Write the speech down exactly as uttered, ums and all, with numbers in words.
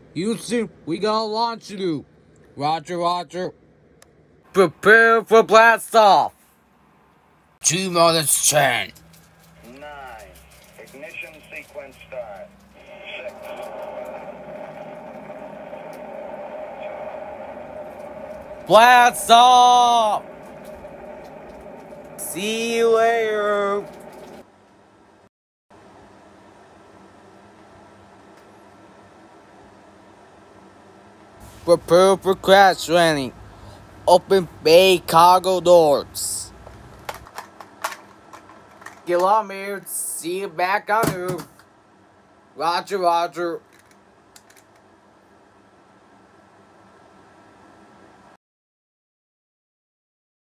Houston, we got a launch to do. Roger, roger. Prepare for blast off. Two minutes ten. Nine. Ignition sequence start. Six. Blast off. See you later. Prepare for crash landing. Open bay cargo doors. Kilometers, see you back on Earth. Roger, roger.